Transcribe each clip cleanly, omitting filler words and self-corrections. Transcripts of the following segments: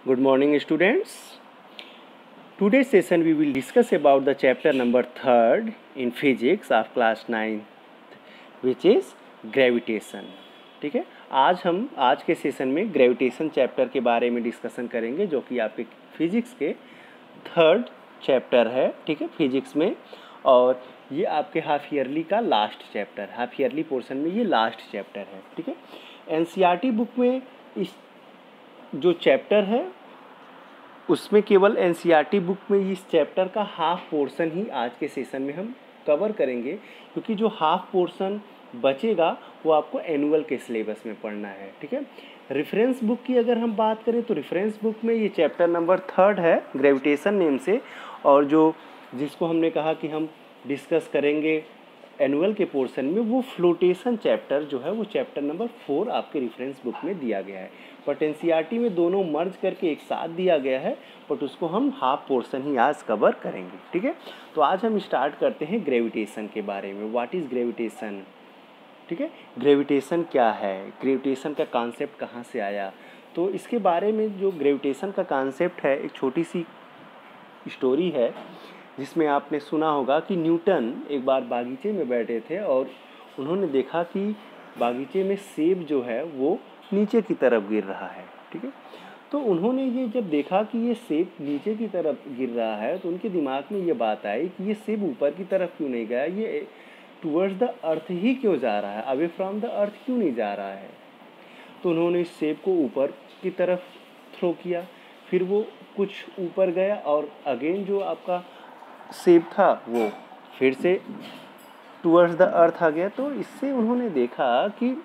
Good morning, students. Today's session we will discuss about the chapter number 3rd in physics of class 9th, which is gravitation. ठीक है, आज के session में gravitation chapter के बारे में डिस्कशन करेंगे, जो कि आपके फिजिक्स के 3rd चैप्टर है. ठीक है, फिजिक्स में, और ये आपके हाफ ईयरली का last chapter, half yearly portion में ये लास्ट चैप्टर है. ठीक है, एनसीईआरटी बुक में इस जो चैप्टर है उसमें केवल एनसीईआरटी बुक में इस चैप्टर का हाफ पोर्शन ही आज के सेशन में हम कवर करेंगे, क्योंकि जो हाफ पोर्शन बचेगा वो आपको एनुअल के सिलेबस में पढ़ना है. ठीक है, रेफरेंस बुक की अगर हम बात करें तो रेफरेंस बुक में ये चैप्टर नंबर 3rd है ग्रेविटेशन नेम से, और जिसको हमने कहा कि हम डिस्कस करेंगे एनुअल के पोर्शन में, वो फ्लोटेशन चैप्टर जो है वो चैप्टर नंबर 4 आपके रेफरेंस बुक में दिया गया है. बट एनसीईआरटी में दोनों मर्ज करके एक साथ दिया गया है, बट उसको हम हाफ पोर्शन ही आज कवर करेंगे. ठीक है, तो आज हम स्टार्ट करते हैं ग्रेविटेशन के बारे में. What is gravitation? ठीक है, ग्रेविटेशन क्या है, ग्रेविटेशन का कॉन्सेप्ट कहाँ से आया, तो इसके बारे में जो ग्रेविटेशन का कॉन्सेप्ट है, एक छोटी सी स्टोरी है जिसमें आपने सुना होगा कि न्यूटन एक बार बागीचे में बैठे थे और उन्होंने देखा कि बागीचे में सेब जो है वो नीचे की तरफ गिर रहा है. ठीक है, तो उन्होंने ये जब देखा कि ये सेब नीचे की तरफ गिर रहा है, तो उनके दिमाग में ये बात आई कि ये सेब ऊपर की तरफ क्यों नहीं गया, ये टुवर्ड्स द अर्थ ही क्यों जा रहा है, अवे फ्रॉम द अर्थ क्यों नहीं जा रहा है. तो उन्होंने इस सेब को ऊपर की तरफ थ्रो किया, फिर वो कुछ ऊपर गया और अगेन जो आपका सेब था वो फिर से टुवर्ड्स द अर्थ आ गया. तो इससे उन्होंने देखा कि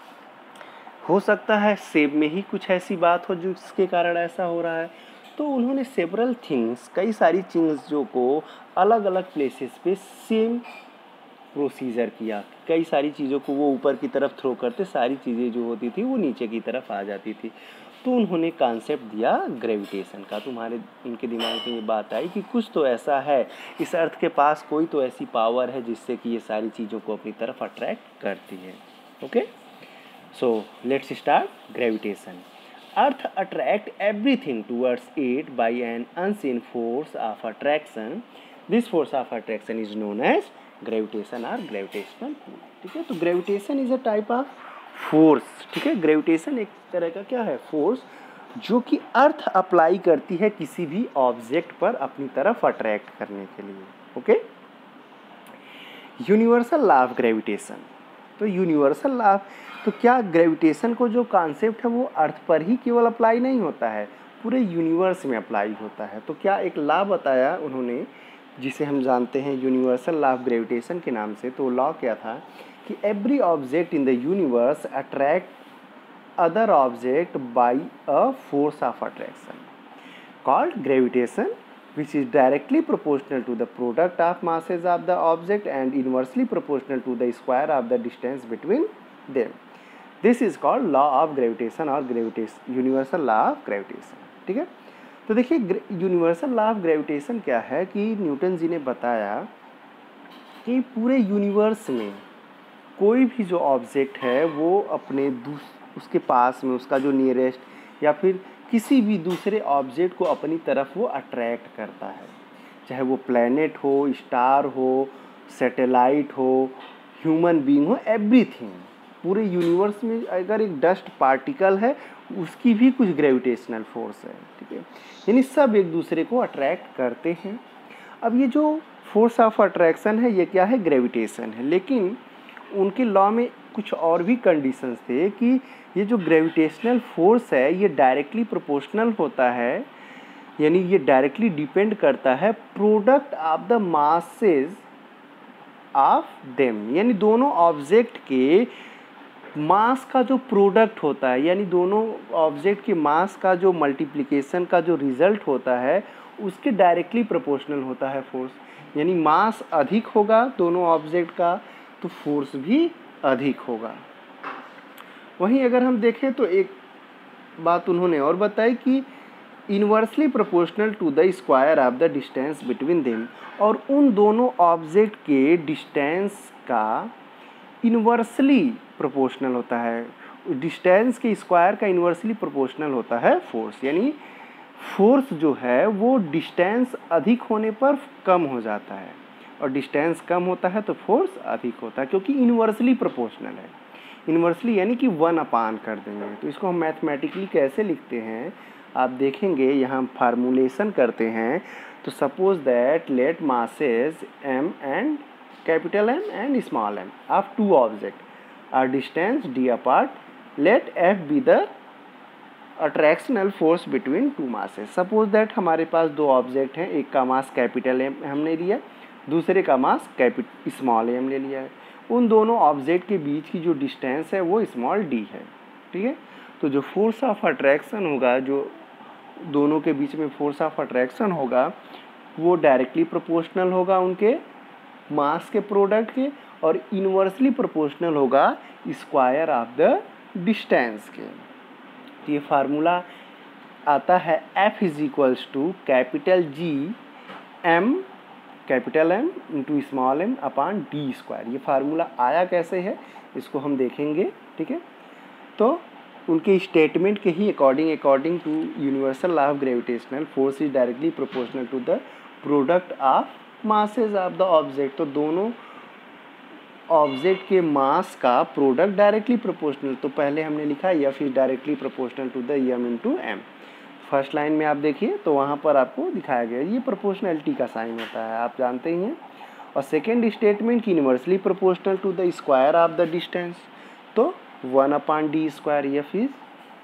हो सकता है सेब में ही कुछ ऐसी बात हो जिसके कारण ऐसा हो रहा है. तो उन्होंने सेवरल थिंग्स, कई सारी चीज़ों को अलग अलग प्लेसेस पे सेम प्रोसीजर किया. कई सारी चीज़ों को वो ऊपर की तरफ थ्रो करते, सारी चीज़ें जो होती थी वो नीचे की तरफ आ जाती थी. तो उन्होंने कॉन्सेप्ट दिया ग्रेविटेशन का. उनके दिमाग में ये बात आई कि कुछ तो ऐसा है, इस अर्थ के पास कोई तो ऐसी पावर है जिससे कि ये सारी चीज़ों को अपनी तरफ अट्रैक्ट करती है. Okay, so let's start gravitation. Earth attract everything towards it by an unseen force of attraction. This force of attraction is known as gravitation or gravitational pull. ठीक है, तो gravitation is a type of force. ठीक है, gravitation एक तरह का क्या है, फोर्स, जो कि अर्थ अप्लाई करती है किसी भी ऑब्जेक्ट पर अपनी तरफ अट्रैक्ट करने के लिए. Okay, universal law of gravitation. तो यूनिवर्सल लॉ, तो क्या ग्रेविटेशन को जो कॉन्सेप्ट है वो अर्थ पर ही केवल अप्लाई नहीं होता है, पूरे यूनिवर्स में अप्लाई होता है. तो क्या एक लॉ बताया उन्होंने जिसे हम जानते हैं यूनिवर्सल लॉ ऑफ ग्रेविटेशन के नाम से. तो लॉ क्या था कि every object in the universe attract other object by a force of attraction called gravitation, which is directly proportional to the product of masses of the object and inversely proportional to the square of the distance between them. This is called law of gravitation or universal law of gravitation. ठीक है, तो देखिए universal law of gravitation क्या है कि Newton जी ने बताया कि पूरे यूनिवर्स में कोई भी जो ऑब्जेक्ट है वो अपने उसके पास में उसका जो नियरेस्ट या फिर किसी भी दूसरे ऑब्जेक्ट को अपनी तरफ वो अट्रैक्ट करता है, चाहे वो प्लैनेट हो, स्टार हो, सैटेलाइट हो, ह्यूमन बीइंग हो, एवरीथिंग. पूरे यूनिवर्स में अगर एक डस्ट पार्टिकल है उसकी भी कुछ ग्रेविटेशनल फोर्स है. ठीक है, यानी सब एक दूसरे को अट्रैक्ट करते हैं. अब ये जो फोर्स ऑफ अट्रैक्शन है ये क्या है, ग्रेविटेशन है. लेकिन उनके लॉ में कुछ और भी कंडीशंस थे कि ये जो ग्रेविटेशनल फोर्स है ये डायरेक्टली प्रोपोर्शनल होता है, यानी ये डायरेक्टली डिपेंड करता है product of the masses of them, यानी दोनों ऑब्जेक्ट के मास का जो प्रोडक्ट होता है, यानी दोनों ऑब्जेक्ट के मास का जो मल्टीप्लिकेशन का जो रिजल्ट होता है उसके डायरेक्टली प्रोपोर्शनल होता है फोर्स. यानी मास अधिक होगा दोनों ऑब्जेक्ट का तो फोर्स भी अधिक होगा. वहीं अगर हम देखें तो एक बात उन्होंने और बताई कि inversely proportional to the square of the distance between them, और उन दोनों ऑब्जेक्ट के डिस्टेंस का इन्वर्सली प्रोपोर्शनल होता है, डिस्टेंस के स्क्वायर का इन्वर्सली प्रोपोर्शनल होता है फोर्स. यानी फोर्स जो है वो डिस्टेंस अधिक होने पर कम हो जाता है, और डिस्टेंस कम होता है तो फोर्स अधिक होता है, क्योंकि इन्वर्सली प्रोपोर्शनल है। इन्वर्सली यानी कि 1 कर देंगे। तो इसको हम मैथमेटिकली कैसे लिखते हैं आप देखेंगे, यहाँ हम फार्मूलेशन करते हैं। तो suppose that let masses m and capital M and small m of two objects are distance d apart, let F be the attractional force between two masses। Suppose that हमारे पास दो ऑब्जेक्ट हैं, एक का mass capital M हमने लिया, दूसरे का मास स्मॉल m ले लिया है। उन दोनों ऑब्जेक्ट के बीच की जो डिस्टेंस है वो स्मॉल d है, ठीक है। तो जो फोर्स ऑफ अट्रैक्शन होगा, जो दोनों के बीच में फोर्स ऑफ अट्रैक्शन होगा, वो डायरेक्टली प्रोपोर्शनल होगा उनके मास के प्रोडक्ट के, और इन्वर्सली प्रोपोर्शनल होगा स्क्वायर ऑफ द डिस्टेंस के। तो ये फार्मूला आता है F is equals to capital G M capital M into small m upon d square. ये फार्मूला आया कैसे है इसको हम देखेंगे, ठीक है। तो उनके स्टेटमेंट के ही according to universal law of gravitational, force is directly proportional to the product of masses of the object. तो दोनों ऑब्जेक्ट के मास का प्रोडक्ट डायरेक्टली प्रोपोर्शनल, तो पहले हमने लिखा F is directly proportional to the M into M। First line में आप देखिए तो वहाँ पर आपको दिखाया गया, ये प्रोपोर्शनलिटी का साइन होता है, आप जानते ही हैं। और सेकेंड स्टेटमेंट की inversely proportional to the square of the distance, तो 1/d स्क्वायर। F इज,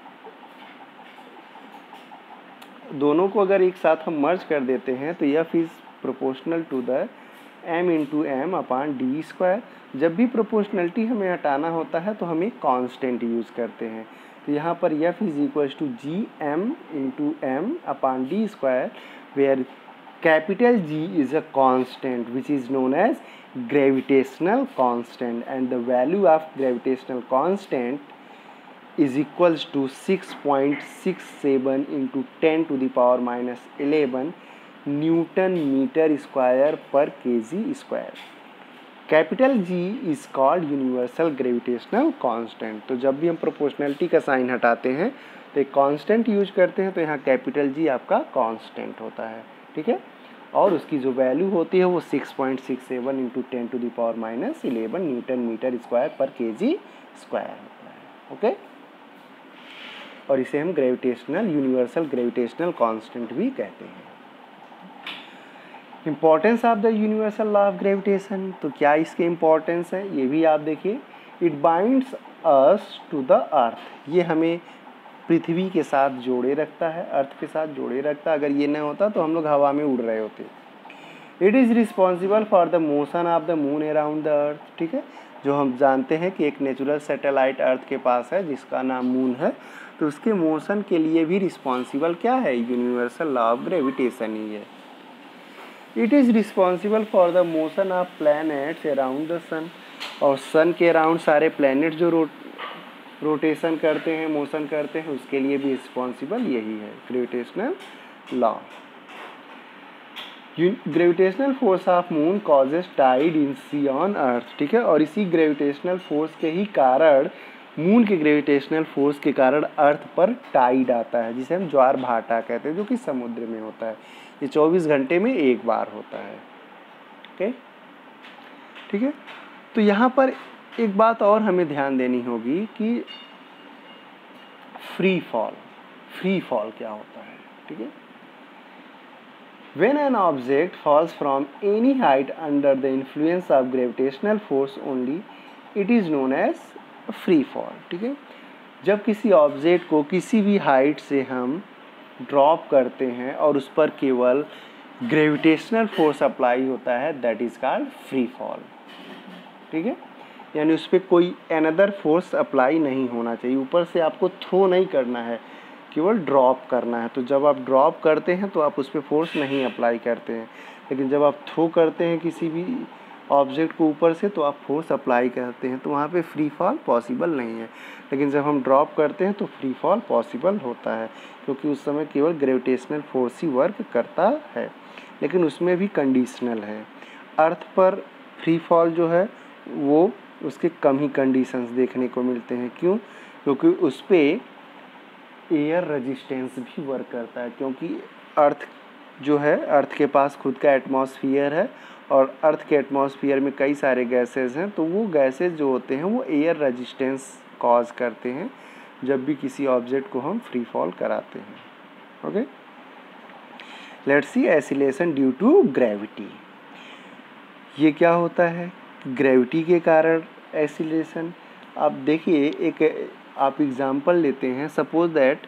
दोनों को अगर एक साथ हम मर्ज कर देते हैं तो F is proportional to the M into M upon d square. जब भी प्रोपोर्शनलिटी हमें हटाना होता है तो हम एक कांस्टेंट यूज़ करते हैं। तो यहाँ पर F is equals to G M into M upon d square, where capital G is a constant which is known as gravitational constant, and the value of gravitational constant is equals to 6.67 into 10 to the power minus 11 newton metre square पर kg square. Capital G is called universal gravitational constant. तो जब भी हम proportionality का sign हटाते हैं तो एक कांस्टेंट यूज करते हैं, तो यहाँ कैपिटल G आपका कांस्टेंट होता है, ठीक है। और उसकी जो वैल्यू होती है वो 6.67 into 10 to the power minus 11 newton metre square पर केजी स्क्वायर होता है, ओके। और इसे हम ग्रेविटेशनल यूनिवर्सल ग्रेविटेशनल कांस्टेंट भी कहते हैं। Importance of the universal law of gravitation, तो क्या इसके इम्पॉर्टेंस है ये भी आप देखिए। It binds us to the earth, ये हमें पृथ्वी के साथ जोड़े रखता है, अर्थ के साथ जोड़े रखता है। अगर ये न होता तो हम लोग हवा में उड़ रहे होते। It is responsible for the motion of the moon around the earth, ठीक है। जो हम जानते हैं कि एक नेचुरल सैटेलाइट अर्थ के पास है जिसका नाम मून है, तो उसके मोशन के लिए भी रिस्पॉन्सिबल क्या है, यूनिवर्सल लॉ ऑफ ग्रेविटेशन ही है। It is responsible for the motion of planets around the sun, और सन के अराउंड सारे प्लैनेट जो रोटेशन करते हैं, मोशन करते हैं, उसके लिए भी रिस्पॉन्सिबल यही है gravitational law. Gravitational force of moon causes tide in sea on earth, ठीक है। और इसी ग्रेविटेशनल फोर्स के ही कारण, मून के ग्रेविटेशनल फोर्स के कारण अर्थ पर टाइड आता है, जिसे हम ज्वार भाटा कहते हैं, जो कि समुद्र में होता है। ये 24 घंटे में एक बार होता है, ओके, ठीक है। तो यहाँ पर एक बात और हमें ध्यान देनी होगी कि फ्री फॉल क्या होता है, ठीक है। When an object falls from any height under the influence of gravitational force only, it is known as free fall, ठीक है। जब किसी ऑब्जेक्ट को किसी भी हाइट से हम ड्रॉप करते हैं और उस पर केवल ग्रेविटेशनल फोर्स अप्लाई होता है, that is called free fall, ठीक है। यानी उस पर कोई अनदर फोर्स अप्लाई नहीं होना चाहिए, ऊपर से आपको थ्रो नहीं करना है, केवल ड्रॉप करना है। तो जब आप ड्रॉप करते हैं तो आप उस पर फोर्स नहीं अप्लाई करते हैं, लेकिन जब आप थ्रो करते हैं किसी भी ऑब्जेक्ट को ऊपर से तो आप फोर्स अप्लाई करते हैं, तो वहाँ पे फ्री फॉल पॉसिबल नहीं है। लेकिन जब हम ड्रॉप करते हैं तो फ्री फॉल पॉसिबल होता है, क्योंकि उस समय केवल ग्रेविटेशनल फोर्स ही वर्क करता है, लेकिन उसमें भी कंडीशनल है। अर्थ पर फ्री फॉल जो है वो उसके कम ही कंडीशंस देखने को मिलते हैं। क्यों? क्योंकि उस पर एयर रेजिस्टेंस भी वर्क करता है, क्योंकि अर्थ जो है, अर्थ के पास खुद का एटमॉस्फेयर है और अर्थ के एटमॉस्फेयर में कई सारे गैसेस हैं, तो वो गैसेस जो होते हैं वो एयर रेजिस्टेंस कॉज करते हैं जब भी किसी ऑब्जेक्ट को हम फ्री फॉल कराते हैं। Okay, let's see acceleration due to gravity. ये क्या होता है? ग्रेविटी के कारण एसिलेशन। आप देखिए, एक आप एग्जांपल लेते हैं, सपोज दैट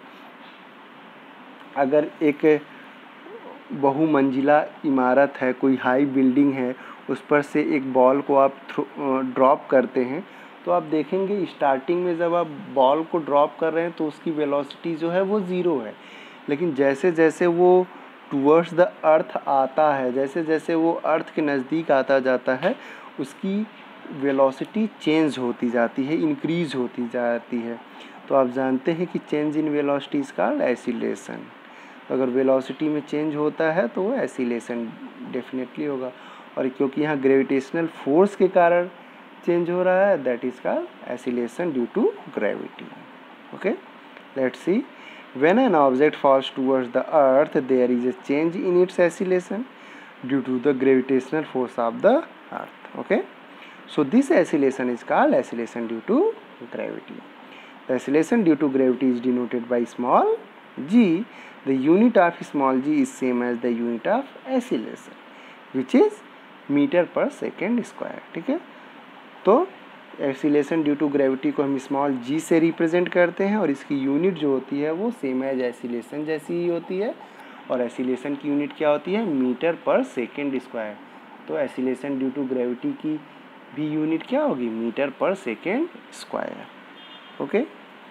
अगर एक बहुमंजिला इमारत है, कोई हाई बिल्डिंग है, उस पर से एक बॉल को आप ड्रॉप करते हैं, तो आप देखेंगे स्टार्टिंग में जब आप बॉल को ड्रॉप कर रहे हैं तो उसकी वेलोसिटी जो है वो ज़ीरो है, लेकिन जैसे जैसे वो टूवर्ड्स द अर्थ आता है, जैसे जैसे वो अर्थ के नज़दीक आता जाता है, उसकी वेलोसिटी चेंज होती जाती है, इंक्रीज होती जाती है। तो आप जानते हैं कि change in velocity is called acceleration. अगर वेलोसिटी में चेंज होता है तो वो एसिलेशन डेफिनेटली होगा, और क्योंकि यहाँ ग्रेविटेशनल फोर्स के कारण चेंज हो रहा है, that is called acceleration due to gravity. Okay, let's see, when an object falls towards the earth there is a change in its acceleration due to the gravitational force of the earth. Okay, so this acceleration is called acceleration due to gravity. The acceleration due to gravity is denoted by small g. The unit of small g is same as the unit of acceleration, which is meter per second square. ठीक है, तो acceleration due to gravity को हम small जी से represent करते हैं और इसकी यूनिट जो होती है वो सेम एज एक्सीलेशन जैसी ही होती है, और एक्सीलेशन की यूनिट क्या होती है? मीटर पर सेकेंड स्क्वायर। तो एक्सीलेशन ड्यू टू ग्रेविटी की भी यूनिट क्या होगी? मीटर पर second square. Okay,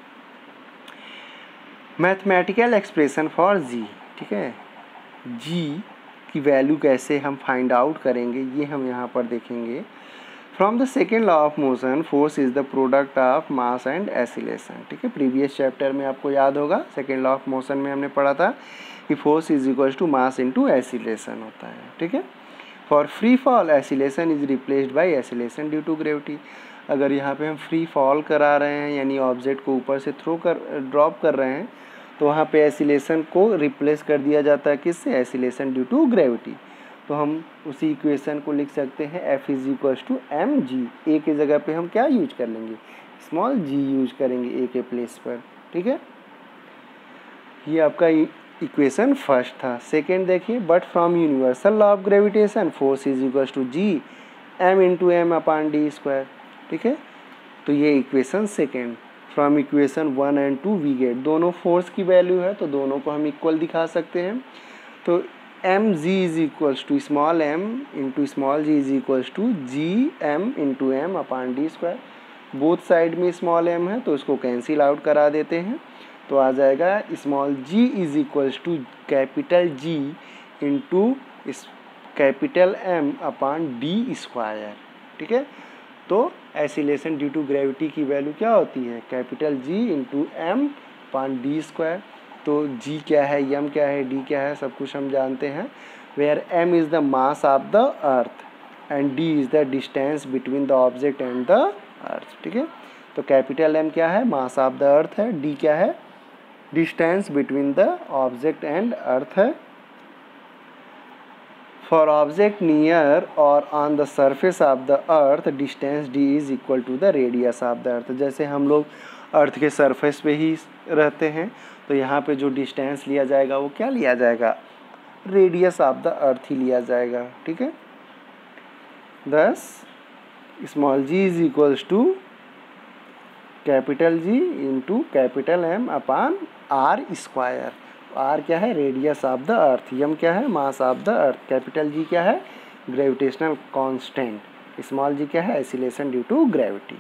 mathematical expression for g. ठीक है, जी की वैल्यू कैसे हम फाइंड आउट करेंगे ये हम यहाँ पर देखेंगे। From the second law of motion, force is the product of mass and acceleration. ठीक है, प्रीवियस चैप्टर में आपको याद होगा, सेकेंड लॉ ऑफ मोशन में हमने पढ़ा था कि force is equal to mass into acceleration होता है। ठीक है, for free fall acceleration is replaced by acceleration due to gravity. अगर यहाँ पे हम फ्री फॉल करा रहे हैं, यानी ऑब्जेक्ट को ऊपर से ड्रॉप कर रहे हैं, तो वहाँ पे एसिलेशन को रिप्लेस कर दिया जाता है किससे? Acceleration due to gravity. तो हम उसी इक्वेशन को लिख सकते हैं F is equals to M g. A के जगह पे हम क्या यूज कर लेंगे? स्मॉल जी यूज करेंगे ए के प्लेस पर। ठीक है, ये आपका इक्वेशन फर्स्ट था। सेकेंड देखिए, but from universal law of gravitation force is equals to G M into M upon D square. ठीक है, तो ये equation second. From equation 1 and 2 we get, दोनों फोर्स की वैल्यू है तो दोनों को हम इक्वल दिखा सकते हैं। तो m g is equals to small m into small ji is equals to G M into M upon D square. Both side में स्मॉल एम है तो इसको कैंसिल आउट करा देते हैं, तो आ जाएगा small ji is equals to capital G into capital M upon D square. ठीक है, तो एसिलेशन ड्यू टू ग्रेविटी की वैल्यू क्या होती है? Capital G into M upon D square. तो जी क्या है, एम क्या है, डी क्या है, सब कुछ हम जानते हैं। Where M is the mass of the earth and d is the distance between the object and the earth. ठीक है, तो कैपिटल एम क्या है? मास ऑफ द अर्थ है। डी क्या है? Distance between the object and earth है। For object near or on the surface of the earth distance d is equal to the radius of the earth. जैसे हम लोग अर्थ के surface पे ही रहते हैं तो यहाँ पे जो डिस्टेंस लिया जाएगा वो क्या लिया जाएगा? रेडियस ऑफ द अर्थ ही लिया जाएगा। ठीक है, thus small ji is equals to capital G into capital M upon R square. R क्या है? Radius of the earth. M क्या है? Mass of the earth. Capital G क्या है? Gravitational constant. स्मॉल जी क्या है? Acceleration due to gravity.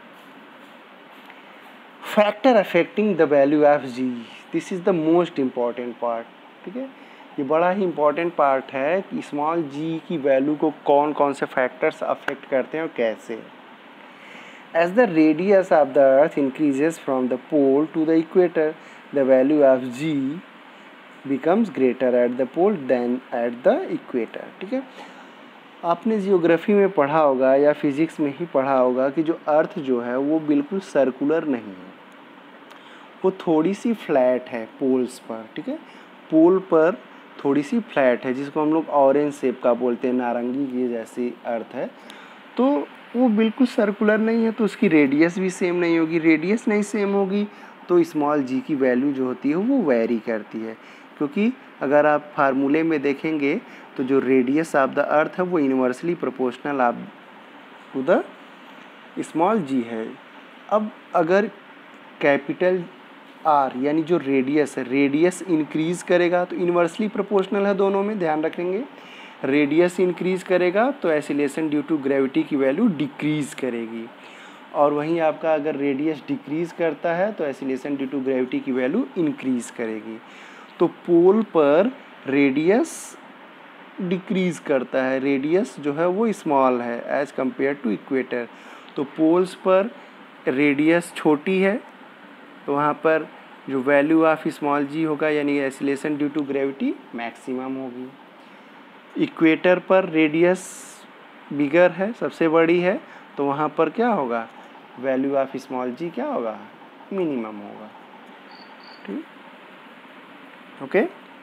Factor affecting the value of g, this is the most important part. ठीक है, ये बड़ा ही इम्पॉर्टेंट पार्ट है कि स्मॉल जी की वैल्यू को कौन कौन से फैक्टर्स अफेक्ट करते हैं और कैसे। As the radius of the earth increases from the pole to the equator, the value of g becomes greater at the pole than at the equator. ठीक है, आपने जियोग्राफी में पढ़ा होगा या फिजिक्स में ही पढ़ा होगा कि जो अर्थ जो है वो बिल्कुल सर्कुलर नहीं है, वो थोड़ी सी फ्लैट है पोल्स पर, ठीक है, पोल पर थोड़ी सी फ्लैट है, जिसको हम लोग ऑरेंज शेप का बोलते हैं, नारंगी की जैसी अर्थ है, तो वो बिल्कुल सर्कुलर नहीं है, तो उसकी रेडियस भी सेम नहीं होगी। रेडियस नहीं सेम होगी तो स्मॉल जी की वैल्यू जो होती है वो वेरी करती है, क्योंकि अगर आप फार्मूले में देखेंगे तो जो रेडियस ऑफ द अर्थ है वो inversely proportional of to the small g है। अब अगर कैपिटल आर यानी जो रेडियस है, रेडियस इंक्रीज करेगा तो इन्वर्सली प्रोपोर्शनल है दोनों में, ध्यान रखेंगे। रेडियस इंक्रीज करेगा तो एसिलेशन ड्यू टू ग्रेविटी की वैल्यू डिक्रीज करेगी, और वहीं आपका अगर रेडियस डिक्रीज करता है तो एसिलेशन ड्यू टू ग्रेविटी की वैल्यू इंक्रीज करेगी। तो पोल पर रेडियस डिक्रीज करता है, रेडियस जो है वो स्मॉल है एज कंपेयर टू इक्वेटर। तो पोल्स पर रेडियस छोटी है तो वहाँ पर जो वैल्यू ऑफ स्मॉल जी होगा यानी acceleration due to gravity maximum होगी। इक्वेटर पर रेडियस बिगर है, सबसे बड़ी है, तो वहाँ पर क्या होगा, वैल्यू ऑफ स्मॉल जी क्या होगा, मिनिमम होगा। ठीक, okay.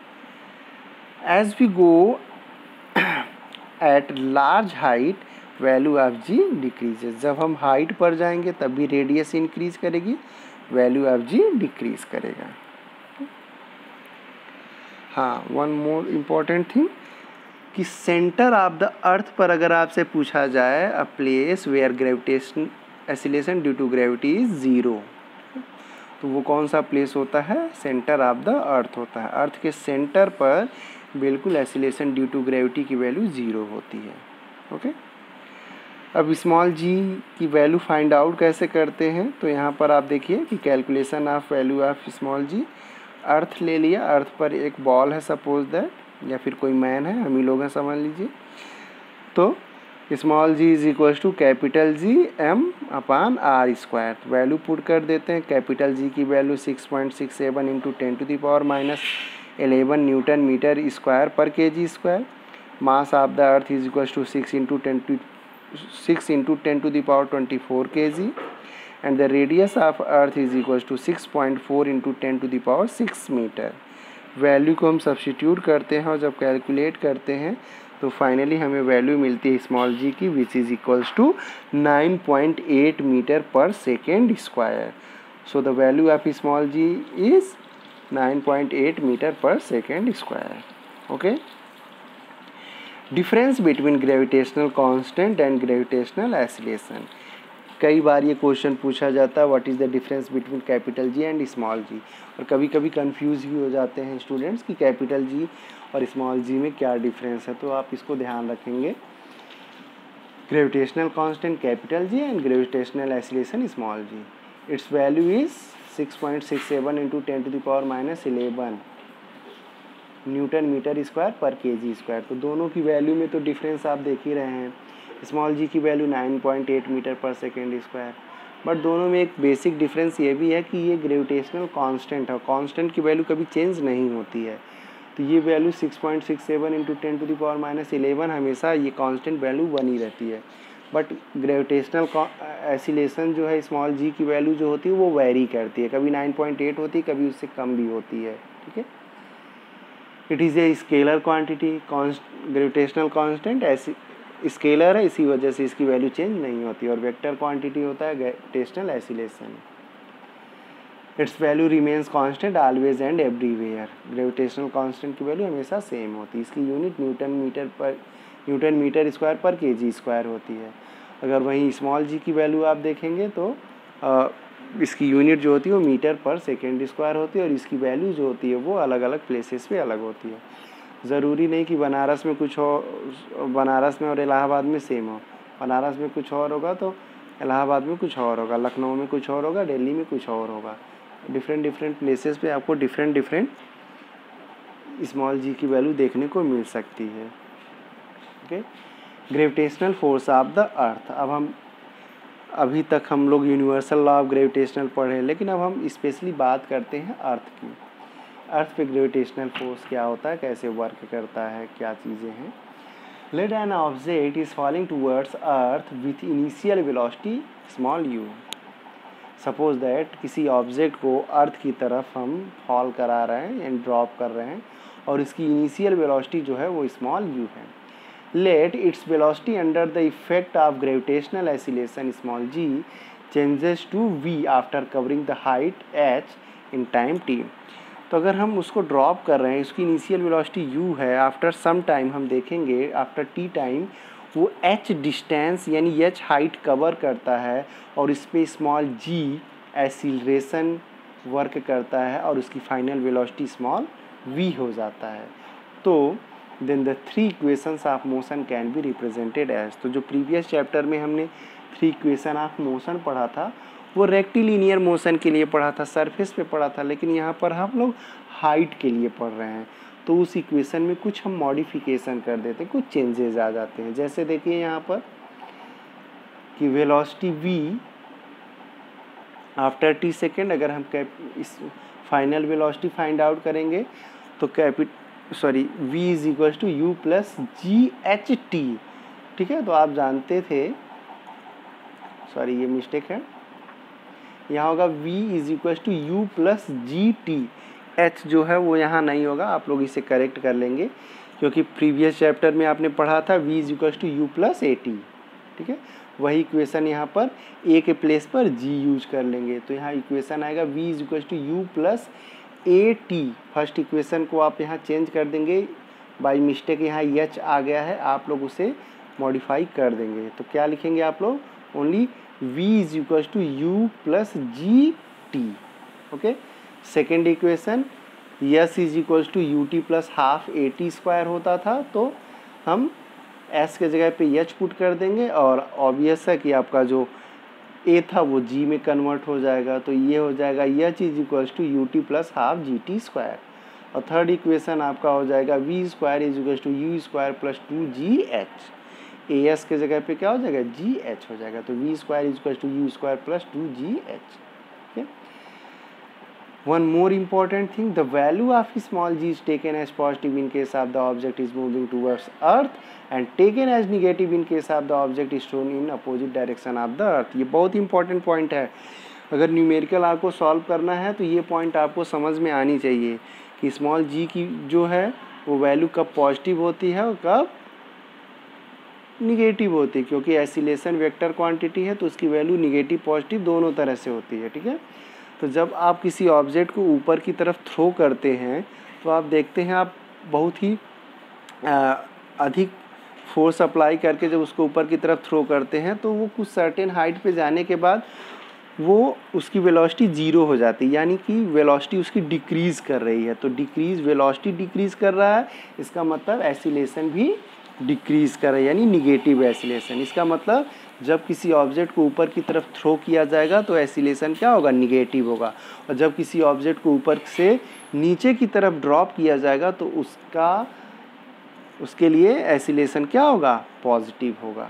As we go at large height value of G decreases. जब हम हाइट पर जाएंगे तब भी रेडियस इंक्रीज करेगी, वैल्यू ऑफ जी डिक्रीज करेगा। हाँ, वन मोर इम्पॉर्टेंट थिंग कि सेंटर ऑफ द अर्थ पर अगर आपसे पूछा जाए a place where gravitation acceleration due to gravity is zero, तो वो कौन सा प्लेस होता है, सेंटर ऑफ द अर्थ होता है। अर्थ के सेंटर पर बिल्कुल एसिलेशन ड्यू टू ग्रेविटी की वैल्यू ज़ीरो होती है। ओके, अब स्मॉल जी की वैल्यू फाइंड आउट कैसे करते हैं, तो यहाँ पर आप देखिए कि calculation of value of small G. Earth ले लिया, अर्थ पर एक बॉल है सपोज दैट, या फिर कोई मैन है, हम ही लोग हैं समझ लीजिए। तो small ji is equal to capital G M upon R square. Value put कर देते हैं, कैपिटल जी की value 6.67 into 10⁻11 newton metre square per kg square. Mass of the earth is equal to 6 into 10⁻24 kg, and the radius of earth is equals to 6.4 into 10⁻6 metre. Value को हम substitute करते हैं और जब calculate करते हैं तो फाइनली हमें वैल्यू मिलती है स्मॉल जी की, which is equals to 9.8 metre पर second square. So the value of small G is 9.8 metre पर second square. Okay, difference between gravitational constant and gravitational acceleration. कई बार ये क्वेश्चन पूछा जाता है what is the difference between capital G and small G, और कभी कभी कंफ्यूज भी हो जाते हैं स्टूडेंट्स कि कैपिटल जी और स्मॉल जी में क्या डिफरेंस है, तो आप इसको ध्यान रखेंगे। Gravitational constant capital G and gravitational acceleration small G. Its value is 6.67 into 10⁻11 newton metre square per kg square. तो दोनों की वैल्यू में तो डिफरेंस आप देख ही रहे हैं। स्मॉल जी की वैल्यू 9.8 मीटर पर सेकेंड स्क्वायर, बट दोनों में एक बेसिक डिफरेंस ये भी है कि ये ग्रेविटेशनल कांस्टेंट है, कांस्टेंट की वैल्यू कभी चेंज नहीं होती है। तो ये वैल्यू 6.67 इंटू 10⁻11 हमेशा ये कांस्टेंट वैल्यू बनी रहती है, बट ग्रेविटेशनल एसिलेशन जो है स्मॉल जी की वैल्यू जो होती है वो वेरी करती है, कभी 9.8 होती है, कभी उससे कम भी होती है। ठीक है, it is a scalar quantity, gravitational constant ऐसी स्केलर है, इसी वजह से इसकी वैल्यू चेंज नहीं होती, और वेक्टर क्वांटिटी होता है gravitational acceleration. Its value remains constant always and everywhere. Gravitational constant की वैल्यू हमेशा सेम होती है, इसकी unit newton metre square per kg square होती है। अगर वहीं स्मॉल जी की वैल्यू आप देखेंगे तो इसकी यूनिट जो होती है वो मीटर पर सेकेंड स्क्वायर होती है, और इसकी वैल्यू जो होती है वो अलग अलग प्लेसेस पे अलग होती है। ज़रूरी नहीं कि बनारस में कुछ हो, बनारस में और इलाहाबाद में सेम हो, बनारस में कुछ और होगा तो इलाहाबाद में कुछ और होगा, लखनऊ में कुछ और होगा, दिल्ली में कुछ और होगा। डिफरेंट प्लेसेस पे आपको डिफरेंट स्मॉल जी की वैल्यू देखने को मिल सकती है। Okay, gravitational force of the earth. अब अभी तक हम लोग यूनिवर्सल लॉ ऑफ ग्रेविटेशनल पढ़े, लेकिन अब हम स्पेशली बात करते हैं अर्थ की। अर्थ पे ग्रेविटेशनल फोर्स क्या होता है, कैसे वर्क करता है, क्या चीज़ें हैं। Let an object is falling towards earth with initial velocity small u। Suppose that किसी ऑब्जेक्ट को अर्थ की तरफ हम फॉल करा रहे हैं एंड ड्रॉप कर रहे हैं और इसकी इनिशियल वेलोसिटी जो है वो स्मॉल u है. Let its velocity under the effect of gravitational acceleration small g changes to v after covering the height h in time t. तो अगर हम उसको ड्रॉप कर रहे हैं, उसकी इनिशियल वेलोसिटी u है, आफ्टर सम टाइम हम देखेंगे आफ्टर t टाइम वो h डिस्टेंस यानी h हाइट कवर करता है और इस पर स्मॉल g एसिलरेशन वर्क करता है और उसकी फाइनल वेलोसिटी स्मॉल v हो जाता है. तो then the three equations of motion can be represented as. तो जो प्रीवियस चैप्टर में हमने थ्री इक्वेशन ऑफ मोशन पढ़ा था वो रेक्टिलिनियर मोशन के लिए पढ़ा था, सरफेस पे पढ़ा था, लेकिन यहाँ पर हम लोग हाइट के लिए पढ़ रहे हैं. तो उस इक्वेशन में कुछ हम मॉडिफिकेशन कर देते हैं, कुछ चेंजेस आ जाते हैं. जैसे देखिए यहाँ पर कि velocity v after t second, अगर हम इस फाइनल वेलोसिटी फाइंड आउट करेंगे तो v is equal to u plus G H T. ठीक है, तो आप जानते थे, सॉरी ये मिस्टेक है, यहाँ होगा v is equal to u plus G T. h जो है वो यहाँ नहीं होगा, आप लोग इसे करेक्ट कर लेंगे क्योंकि प्रीवियस चैप्टर में आपने पढ़ा था v is equal to u plus A T. ठीक है, वही इक्वेशन यहाँ पर a के प्लेस पर g यूज कर लेंगे. तो यहाँ इक्वेशन आएगा v is equal to u plus A T. First equation को आप यहाँ चेंज कर देंगे, बाई मिस्टेक यहाँ h आ गया है, आप लोग उसे मॉडिफाई कर देंगे. तो क्या लिखेंगे आप लोग, only v is equal to u plus G T. Okay, second equation s is equal to U T plus half A T square होता था, तो हम s के जगह पे h पुट कर देंगे और ऑब्वियस है कि आपका जो a था वो g में कन्वर्ट हो जाएगा. तो ये हो जाएगा h is equal to U T plus half G T square. और थर्ड इक्वेशन आपका हो जाएगा v square is equal to U square plus two G H. A S के जगह पे क्या हो जाएगा, जी एच हो जाएगा. तो V square is equal to U square plus two G H. One more important thing, the value of small ji is taken as positive in case of the object is moving towards earth and taken as negative in case of the object is thrown in opposite direction of the earth. ये बहुत important point है. अगर numerical आपको solve करना है तो ये point आपको समझ में आनी चाहिए कि स्मॉल जी की जो है वो वैल्यू कब पॉजिटिव होती है और कब निगेटिव होती है, क्योंकि एसिलेशन वेक्टर क्वांटिटी है तो उसकी वैल्यू निगेटिव पॉजिटिव दोनों तरह से होती है. ठीक है, तो जब आप किसी ऑब्जेक्ट को ऊपर की तरफ थ्रो करते हैं तो आप देखते हैं आप बहुत ही अधिक फोर्स अप्लाई करके जब उसको ऊपर की तरफ थ्रो करते हैं तो वो कुछ सर्टेन हाइट पे जाने के बाद वो उसकी वेलोसिटी ज़ीरो हो जाती है, यानी कि वेलोसिटी उसकी डिक्रीज़ कर रही है. तो वेलोसिटी डिक्रीज़ कर रहा है, इसका मतलब एसिलेशन भी डिक्रीज़ कर रहा है, यानी निगेटिव एसिलेशन. इसका मतलब जब किसी ऑब्जेक्ट को ऊपर की तरफ थ्रो किया जाएगा तो एसिलेशन क्या होगा, निगेटिव होगा. और जब किसी ऑब्जेक्ट को ऊपर से नीचे की तरफ ड्रॉप किया जाएगा तो उसके लिए एसिलेशन क्या होगा, पॉजिटिव होगा.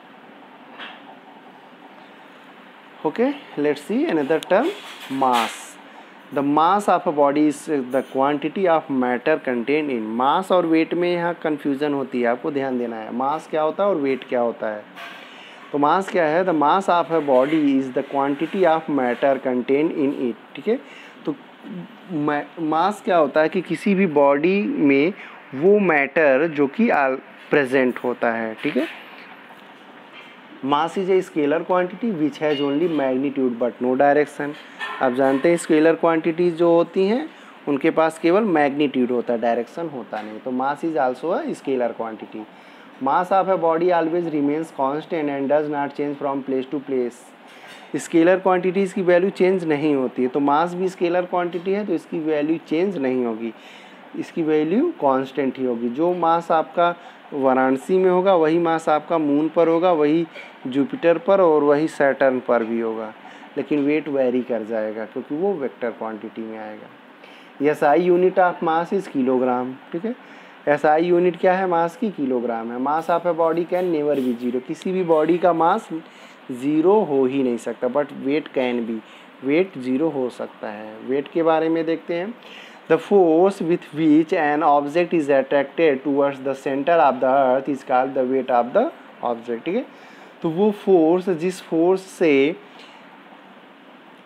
Okay, let's see another term, mass. The mass of a body is the quantity of matter content in. Mass और वेट में यहाँ कन्फ्यूजन होती है, आपको ध्यान देना है. मास क्या होता है और वेट क्या होता है. तो मास क्या है, the mass of a body is the quantity of matter content in it. ठीक है, तो मास क्या होता है कि किसी भी बॉडी में वो मैटर जो कि प्रेजेंट होता है. ठीक है, mass is a scalar quantity which has only magnitude but no direction. आप जानते हैं स्केलर क्वांटिटीज जो होती हैं उनके पास केवल मैग्नीट्यूड होता है, डायरेक्शन होता नहीं. तो mass is also a scalar quantity. Mass of a body always remains constant and does not change from place to place. Scalar quantities की वैल्यू चेंज नहीं होती है, तो मास भी स्केलर क्वांटिटी है तो इसकी वैल्यू चेंज नहीं होगी, इसकी वैल्यू कांस्टेंट ही होगी. जो मास आपका वाराणसी में होगा वही मास आपका मून पर होगा, वही जुपिटर पर और वही सैटर्न पर भी होगा, लेकिन वेट वेरी कर जाएगा क्योंकि वो वेक्टर क्वांटिटी में आएगा. SI unit of mass is kilogram. ठीक है, एसआई यूनिट क्या है, मास की, किलोग्राम है. Mass of a body can never be zero. किसी भी बॉडी का मास ज़ीरो हो ही नहीं सकता, but weight can be, weight zero हो सकता है. वेट के बारे में देखते हैं. The force with which an object is attracted towards the center of the earth is called the weight of the object. ठीक है, तो वो फोर्स जिस फोर्स से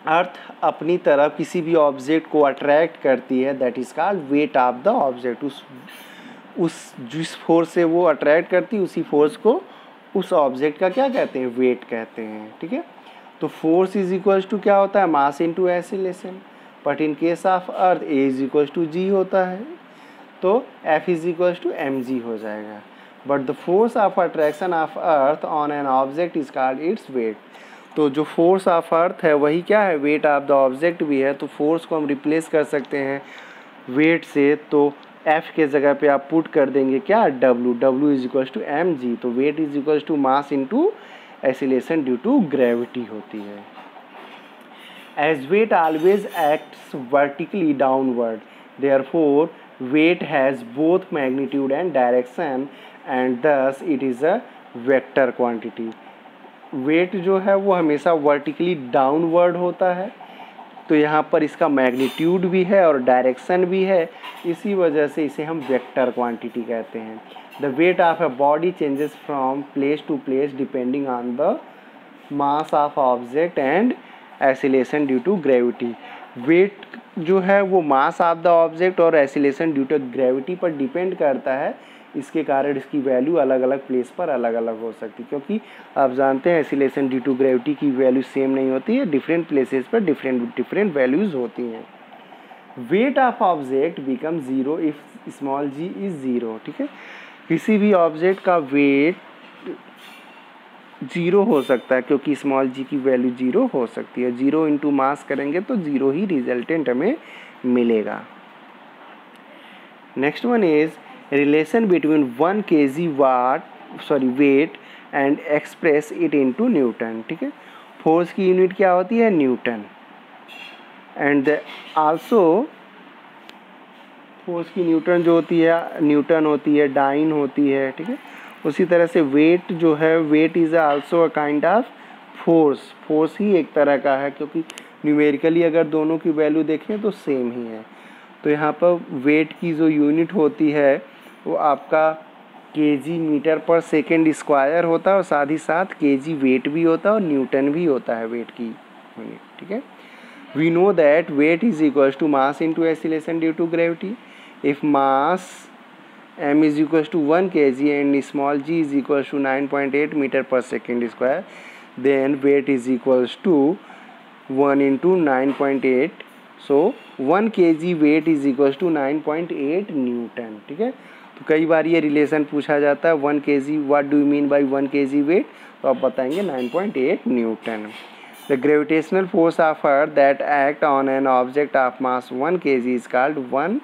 अर्थ अपनी तरफ किसी भी ऑब्जेक्ट को अट्रैक्ट करती है, that is called weight of the object. उस जिस फोर्स से वो अट्रैक्ट करती है उसी फोर्स को उस ऑब्जेक्ट का क्या कहते हैं, वेट कहते हैं। ठीक है, तो फोर्स इज इक्वल्स टू क्या होता है, mass into acceleration. But in case of earth A is equals to G होता है, तो F is equals to M G हो जाएगा। But the force of attraction of earth on an object is called its weight. तो जो force of अर्थ है वही क्या है, वेट ऑफ द ऑब्जेक्ट भी है। तो फोर्स को हम रिप्लेस कर सकते हैं वेट से, तो एफ के जगह पे आप पुट कर देंगे क्या, W. W is equals to M G. तो weight is equals to mass into acceleration due to gravity होती है। As weight always acts vertically downward, therefore weight has both magnitude and direction and thus it is a vector quantity। Weight जो है वो हमेशा vertically downward होता है, तो यहाँ पर इसका मैग्नीट्यूड भी है और डायरेक्शन भी है, इसी वजह से इसे हम वेक्टर क्वांटिटी कहते हैं। The weight of a body changes from place to place depending on the mass of object and acceleration due to gravity. Weight जो है वो मास ऑफ द ऑब्जेक्ट और एक्सीलरेशन ड्यू टू ग्रेविटी पर depend करता है, इसके कारण इसकी वैल्यू अलग अलग प्लेस पर अलग अलग हो सकती है, क्योंकि आप जानते हैं एक्सीलरेशन ड्यू टू ग्रेविटी की वैल्यू सेम नहीं होती है, डिफरेंट प्लेसेस पर डिफरेंट वैल्यूज़ होती हैं। Weight of object become zero if small G is zero. ठीक है, किसी भी ऑब्जेक्ट का वेट जीरो हो सकता है क्योंकि स्मॉल जी की वैल्यू जीरो हो सकती है। जीरो इंटू मास करेंगे तो जीरो ही रिजल्टेंट हमें मिलेगा। Next one is relation between 1 kg weight and express it into newton. ठीक है, फोर्स की यूनिट क्या होती है, न्यूटन, एंड आल्सो फोर्स की न्यूटन जो होती है, न्यूटन होती है, डाइन होती है। ठीक है, उसी तरह से वेट जो है, weight is also a kind of force. Force ही एक तरह का है, क्योंकि न्यूमेरिकली अगर दोनों की वैल्यू देखें तो सेम ही है। तो यहाँ पर वेट की जो यूनिट होती है वो आपका केजी मीटर पर सेकेंड स्क्वायर होता है, और साथ ही साथ केजी वेट भी होता है और न्यूटन भी होता है वेट की यूनिट। ठीक है, we know that weight is equals to mass into acceleration due to gravity. If mass m is equals to 1 kg and small g is equals to 9.8 meter per second square, then weight is equals to 1 into 9.8, so 1 kg weight is equals to 9.8 newton. ठीक है, तो कई बार ये relation पूछा जाता है 1 kg, what do you mean by 1 kg weight, तो आप बताएंगे 9.8 newton. The gravitational force of earth that act on an object of mass 1 kg is called 1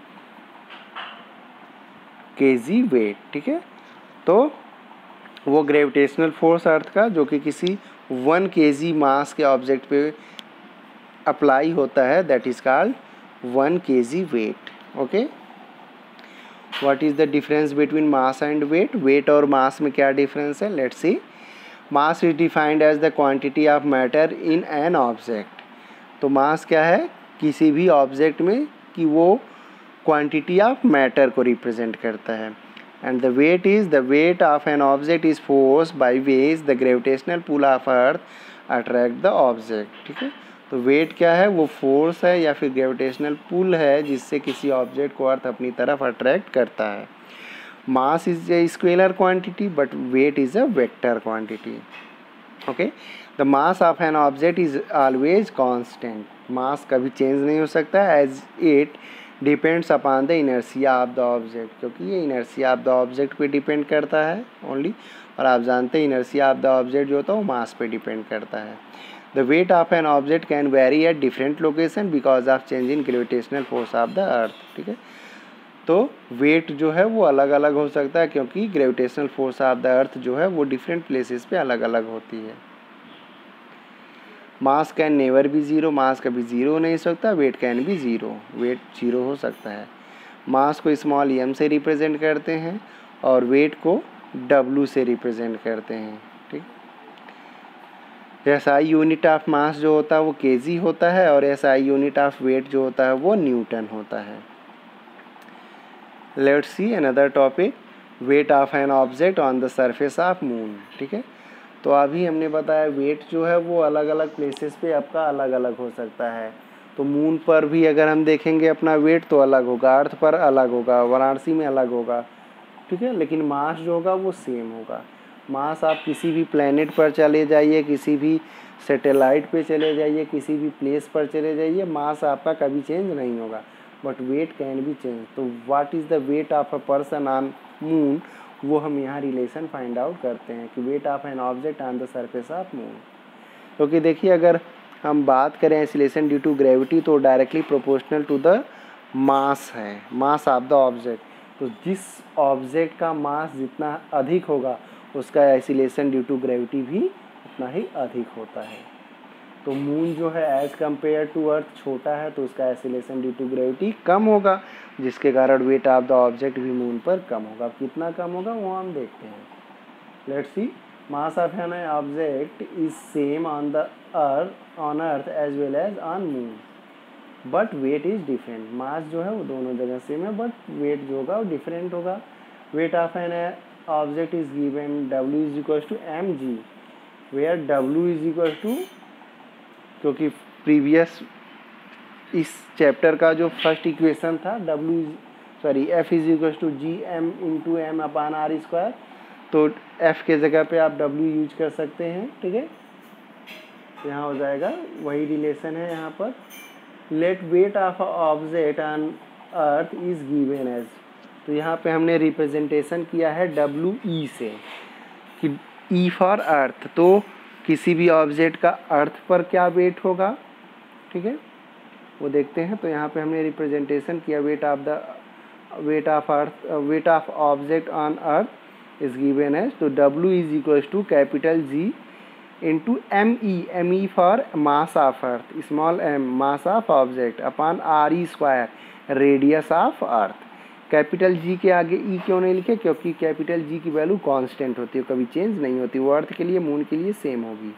kg weight. ठीक है, तो वो ग्रेविटेशनल फोर्स अर्थ का जो कि किसी 1 kg मास के ऑब्जेक्ट पे अप्लाई होता है, that is called 1 kg weight. Okay, what is the difference between mass and weight. Weight और मास में क्या डिफरेंस है, let's see. Mass is defined as the quantity of matter in an object. तो mass क्या है, किसी भी object में कि वो क्वांटिटी ऑफ मैटर को रिप्रेजेंट करता है। And the weight is the weight of an object is force by which the gravitational pull of earth attract the object. ठीक है, तो वेट क्या है, वो फोर्स है या फिर ग्रेविटेशनल पुल है जिससे किसी ऑब्जेक्ट को अर्थ अपनी तरफ अट्रैक्ट करता है। Mass is a scalar quantity but weight is a vector quantity. Okay, the mass of an object is always constant. Mass कभी चेंज नहीं हो सकता as it depends upon the inertia of the object, क्योंकि ये inertia of the object पे depend करता है only, और आप जानते हैं इनर्शिया ऑफ द ऑब्जेक्ट जो होता है वो मास पे डिपेंड करता है। The weight of an object can vary at different location because of change in gravitational force of the earth. ठीक है, तो वेट जो है वो अलग अलग हो सकता है क्योंकि gravitational force of the earth जो है वो डिफरेंट प्लेसेस पे अलग अलग होती है। Mass can never be zero, mass कभी ज़ीरो नहीं हो सकता। Weight can be zero, weight zero हो सकता है। मास को स्मॉल एम से रिप्रेजेंट करते हैं और वेट को डब्ल्यू से रिप्रेजेंट करते हैं। ठीक, एसआई यूनिट ऑफ मास जो होता है वो केजी होता है और एसआई यूनिट ऑफ वेट जो होता है वो न्यूटन होता है। Let's see another topic, weight of an object on the surface of moon. ठीक है, तो अभी हमने बताया वेट जो है वो अलग अलग प्लेसेस पे आपका अलग अलग हो सकता है। तो मून पर भी अगर हम देखेंगे अपना वेट तो अलग होगा, अर्थ पर अलग होगा, वाराणसी में अलग होगा, ठीक है। लेकिन मास जो होगा वो सेम होगा। मास आप किसी भी प्लेनेट पर चले जाइए, किसी भी सैटेलाइट पे चले जाइए, किसी भी प्लेस पर चले जाइए, मास आपका कभी चेंज नहीं होगा, but weight can be change. तो what is the weight of a person on moon, वो हम यहाँ रिलेशन फाइंड आउट करते हैं कि weight of an object on the surface of moon. क्योंकि देखिए अगर हम बात करें एक्सीलरेशन ड्यू टू ग्रेविटी तो directly proportional to the mass है, मास ऑफ द ऑब्जेक्ट। तो जिस ऑब्जेक्ट का मास जितना अधिक होगा उसका एक्सीलरेशन ड्यू टू ग्रेविटी भी उतना ही अधिक होता है। तो मून जो है एज़ कम्पेयर टू अर्थ छोटा है तो उसका एक्सीलरेशन ड्यू टू ग्रेविटी कम होगा, जिसके कारण वेट ऑफ द ऑब्जेक्ट भी मून पर कम होगा। कितना कम होगा वो हम देखते हैं। Let's see, mass of an object is same on the earth as well as on moon, but weight is different. Mass जो है वो दोनों जगह सेम है, बट वेट जो होगा वो डिफरेंट होगा। Weight of an object is given W is equal to mg, where W is equal to, क्योंकि प्रीवियस इस चैप्टर का जो फर्स्ट इक्वेशन था F is equal to GM into M upon R square, तो F के जगह पे आप W यूज कर सकते हैं, ठीक है। यहाँ हो जाएगा वही रिलेशन है यहाँ पर। Let weight of object on earth is given as, तो यहाँ पे हमने रिप्रेजेंटेशन किया है WE से कि E फॉर अर्थ, तो किसी भी ऑब्जेक्ट का अर्थ पर क्या वेट होगा, ठीक है, वो देखते हैं। तो यहाँ पे हमने रिप्रेजेंटेशन किया weight of object on earth is given as, तो W is equal to capital G into ME for mass of earth, small m mass of object upon RE square radius of earth. Capital G के आगे E क्यों नहीं लिखे, क्योंकि capital G की value constant होती है, कभी चेंज नहीं होती, वो अर्थ के लिए मून के लिए सेम होगी।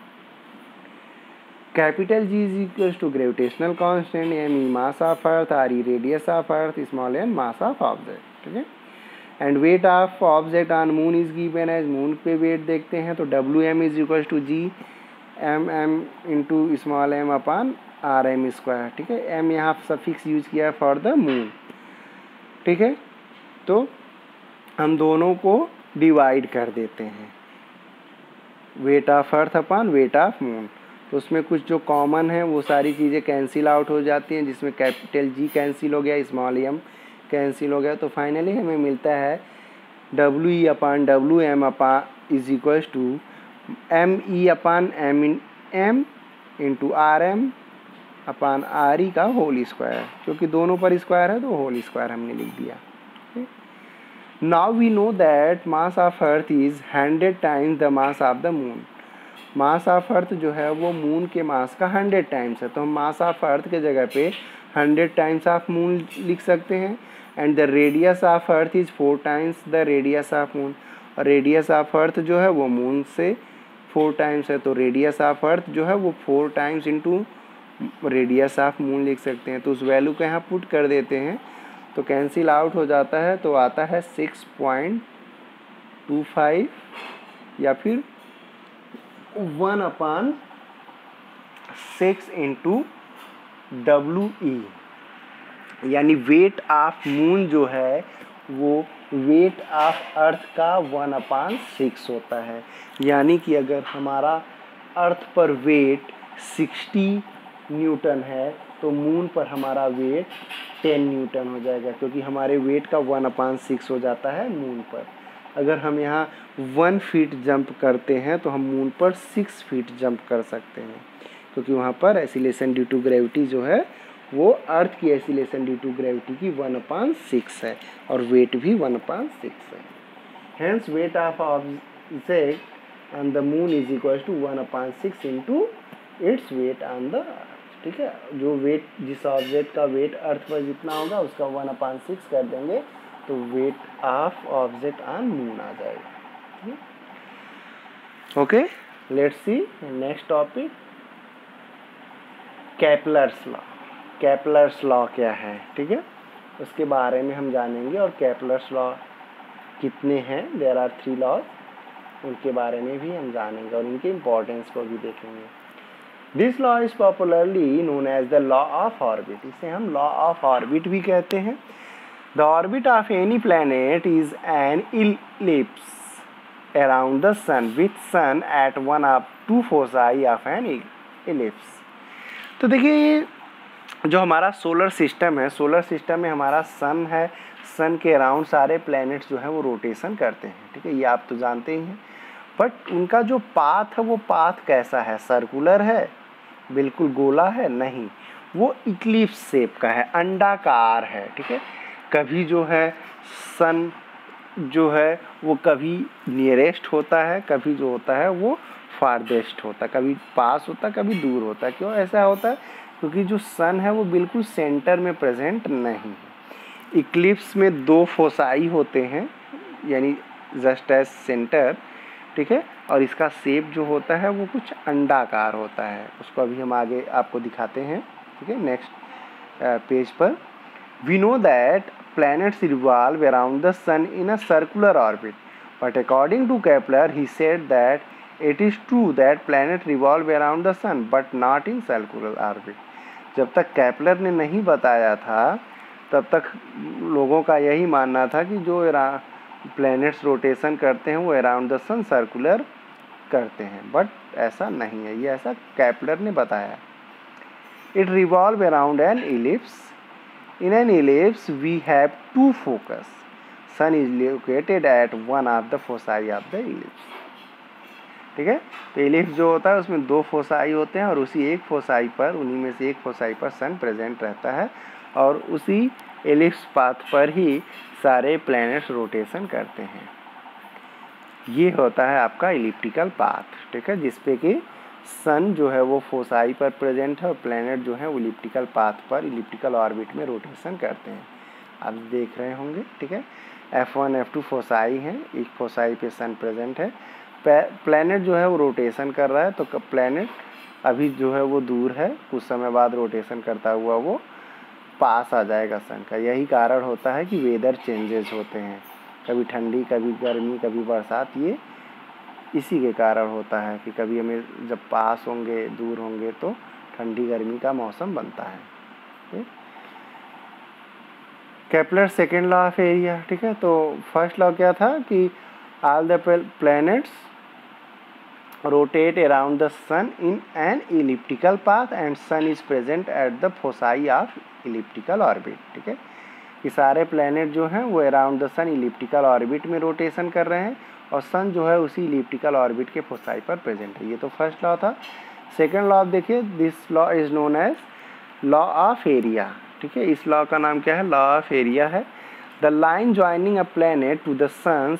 Capital G is equal to gravitational constant, ME mass of earth, RE radius of earth, small m mass of object, ठीक है। And weight of object on moon is given as, moon पे weight देखते हैं तो WM is equal to GMM into small m upon RM square, ठीक है। M यहाँ suffix use किया है फॉर द मून, ठीक है। तो हम दोनों को डिवाइड कर देते हैं, weight of earth upon weight of moon. तो उसमें कुछ जो कॉमन है वो सारी चीज़ें कैंसिल आउट हो जाती हैं, जिसमें कैपिटल G कैंसिल हो गया, स्मॉल m कैंसिल हो गया, तो फाइनली हमें मिलता है WE upon WM upon is equal to ME upon M into RM upon RE का होल स्क्वायर, क्योंकि दोनों पर स्क्वायर है तो होल स्क्वायर हमने लिख दिया। Now we know that mass of earth is 100 times the mass of the moon. Mass of earth जो है वो मून के मास का 100 टाइम्स है, तो हम मास ऑफ अर्थ के जगह पे 100 टाइम्स ऑफ मून लिख सकते हैं। And the radius of earth is 4 times the radius of moon, और रेडियस ऑफ अर्थ जो है वो मून से 4 टाइम्स है, तो रेडियस ऑफ अर्थ जो है वो 4 times into radius of moon लिख सकते हैं। तो उस वैल्यू को यहाँ पुट कर देते हैं तो कैंसिल आउट हो जाता है, तो आता है 6.25 या फिर 1/6 इंटू WE, यानी वेट ऑफ मून जो है वो वेट ऑफ अर्थ का 1/6 होता है। यानी कि अगर हमारा अर्थ पर वेट 60 न्यूटन है तो मून पर हमारा वेट 10 न्यूटन हो जाएगा, क्योंकि हमारे वेट का 1/6 हो जाता है मून पर। अगर हम यहाँ 1 फीट जंप करते हैं तो हम मून पर 6 फीट जंप कर सकते हैं, क्योंकि वहाँ पर एक्सीलरेशन ड्यू टू ग्रेविटी जो है वो अर्थ की एक्सीलरेशन ड्यू टू ग्रेविटी की 1/6 है और वेट भी 1/6 है। Hence weight of object on the moon is equal to 1/6 into its weight on the earth, ठीक है। जो वेट जिस ऑब्जेक्ट का वेट अर्थ पर जितना होगा उसका 1/6 कर देंगे तो weight of object on moon आ जाएगा। Okay, let's see next topic, Kepler's law. Kepler's law क्या है, ठीक है, उसके बारे में हम जानेंगे। और केपलर्स लॉ कितने हैं, देयर आर 3 लॉज। उनके बारे में भी हम जानेंगे और इनके इम्पोर्टेंस को भी देखेंगे। This law is popularly known as the law of orbit, इसे हम लॉ ऑफ ऑर्बिट भी कहते हैं। The orbit of any planet is an ellipse around the sun with sun at one of two foci of an ellipse. तो देखिए जो हमारा solar system है, सोलर सिस्टम में हमारा सन है, सन के अराउंड सारे प्लैनेट्स जो हैं वो रोटेशन करते हैं, ठीक है, ये आप तो जानते ही हैं। बट उनका जो पाथ है वो पाथ कैसा है, सर्कुलर है, बिल्कुल गोला है, नहीं, वो इक्लिप्स शेप का है, अंडाकार है, ठीक है। कभी जो है सन जो है वो कभी नियरेस्ट होता है, कभी जो होता है वो फारदेस्ट होता है, कभी पास होता है, कभी दूर होता है। क्यों ऐसा होता है? क्योंकि जो सन है वो बिल्कुल सेंटर में प्रेजेंट नहीं है। इक्लिप्स में दो फोसाई होते हैं, यानी जस्ट एज सेंटर, ठीक है, और इसका शेप जो होता है वो कुछ अंडाकार होता है। उसको अभी हम आगे आपको दिखाते हैं, ठीक है, नेक्स्ट पेज पर। We know that planets revolve around the sun in a circular orbit, but according to Kepler, he said that it is true that planets revolve around the sun, but not in circular orbit. जब तक Kepler ने नहीं बताया था तब तक लोगों का यही मानना था कि जो प्लैनेट्स रोटेशन करते हैं वो अराउंड द सन सर्कुलर करते हैं, बट ऐसा नहीं है, ये ऐसा केपलर ने बताया। It revolve around an ellipse. In an ellipse, we have two focus. Sun is located at one of the foci of the ellipse. ठीक है, तो एलिप्स जो होता है उसमें दो फोसाई होते हैं और उसी एक फोसाई पर, उन्हीं में से एक फोसाई पर सन प्रेजेंट रहता है और उसी एलिप्स पाथ पर ही सारे प्लैनेट्स रोटेशन करते हैं। ये होता है आपका इलिप्टिकल पाथ, ठीक है, जिसपे कि सन जो है वो फोसाई पर प्रेजेंट है और प्लैनेट जो है वो इलिप्टिकल पाथ पर इलिप्टिकल ऑर्बिट में रोटेशन करते हैं। आप देख रहे होंगे, ठीक है, F1 F2 फोसाई हैं, एक फोसाई पे सन प्रेजेंट है, प्लैनेट जो है वो रोटेशन कर रहा है, तो प्लैनेट अभी जो है वो दूर है, कुछ समय बाद रोटेशन करता हुआ वो पास आ जाएगा सन का। यही कारण होता है कि वेदर चेंजेस होते हैं, कभी ठंडी, कभी गर्मी, कभी बरसात, ये इसी के कारण होता है कि कभी हमें जब पास होंगे, दूर होंगे तो ठंडी गर्मी का मौसम बनता है। Kepler second law of area, ठीक है, तो फर्स्ट लॉ क्या था कि all the planets rotate around the sun in an elliptical path and sun is present at the foci of elliptical orbit, ठीक है, कि सारे प्लैनेट जो हैं वो around the sun elliptical orbit में रोटेशन कर रहे हैं और सन जो है उसी इलिप्टिकल ऑर्बिट के फोसाई पर प्रेजेंट है। ये तो फर्स्ट लॉ था। सेकंड लॉ आप देखिए, this law is known as law of area, ठीक है, इस लॉ का नाम क्या है? लॉ ऑफ एरिया है। The line joining a planet to the sun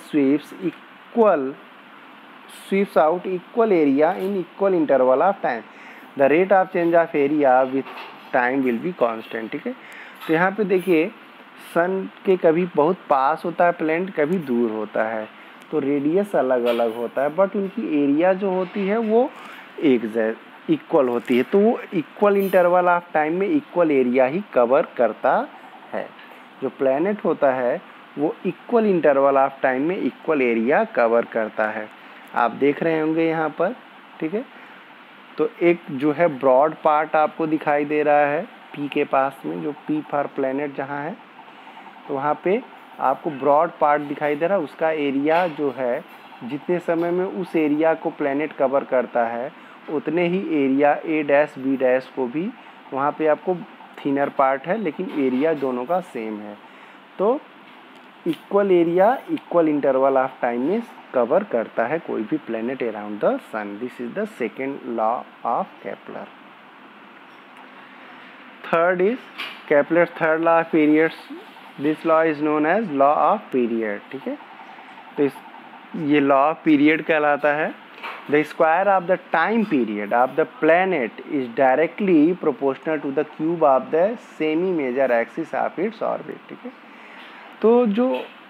sweeps out equal area in equal interval of time. The rate of change of area with time will be constant, ठीक है। तो यहाँ पे देखिए सन के कभी बहुत पास होता है प्लैनेट, कभी दूर होता है, तो रेडियस अलग अलग होता है, बट उनकी एरिया जो होती है वो एक इक्वल होती है, तो वो इक्वल इंटरवल ऑफ टाइम में इक्वल एरिया ही कवर करता है। जो प्लैनेट होता है वो इक्वल इंटरवल ऑफ टाइम में इक्वल एरिया कवर करता है। आप देख रहे होंगे यहाँ पर, ठीक है, तो एक जो है ब्रॉड पार्ट आपको दिखाई दे रहा है पी के पास में, जो पी फॉर प्लैनेट जहाँ है, तो वहाँ पे आपको ब्रॉड पार्ट दिखाई दे रहा है, उसका एरिया जो है जितने समय में उस एरिया को प्लैनेट कवर करता है उतने ही area A dash B dash को भी वहाँ पे आपको थिनर पार्ट है लेकिन एरिया दोनों का सेम है, तो equal area equal interval of time में कवर करता है कोई भी planet around the sun. This is the second law of Kepler. Third is Kepler third law of periods. This law is known as law of period, ठीक है, तो ये law of period कहलाता है। The square of the time period of the planet is directly proportional to the cube of the semi major axis of its orbit, ठीक है। तो जो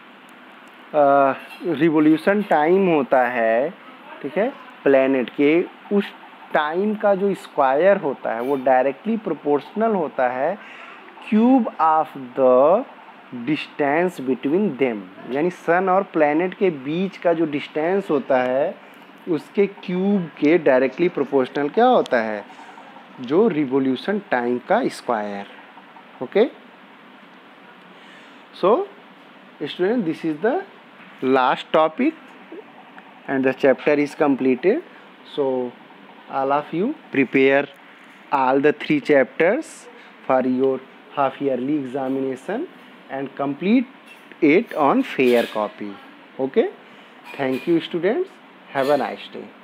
रिवोल्यूशन टाइम होता है, ठीक है, प्लैनेट के, उस टाइम का जो स्क्वायर होता है वो डायरेक्टली प्रोपोर्शनल होता है cube of the distance between them, यानी सन और प्लैनेट के बीच का जो डिस्टेंस होता है उसके क्यूब के डायरेक्टली प्रोपोर्शनल क्या होता है, जो रिवोल्यूशन टाइम का square. Okay, so student, this is the last topic and the chapter is completed. So all of you prepare all the 3 chapters for your half yearly examination and complete it on fair copy. Okay, thank you students, have a nice day.